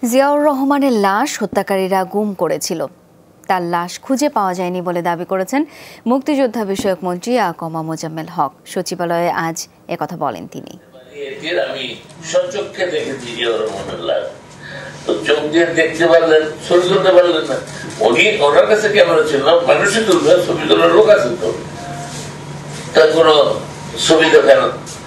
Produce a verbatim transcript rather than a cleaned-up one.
জিয়াউর রহমানের লাশ হত্যাকারীরা গুম করেছিল। তার লাশ খুঁজে পাওয়া যায়নি বলে দাবি করেছেন মুক্তিযোদ্ধা বিষয়ক মন্ত্রী আকমা মোজাম্মেল হক। সচিবালয়ে আজ একথা বলেন তিনি। আমি সচক্ষে দেখেছি জিয়াউর রহমানের লাশ, তো চোখ দিয়ে দেখতে পারলেন, ছবি তুলতে পারলেন না। উনি ওনার কাছে ক্যামেরা ছিল না, মানুষই তুলবে, ছবি তোলার লোক আছে তো, তার কোনো ছবি তো কেন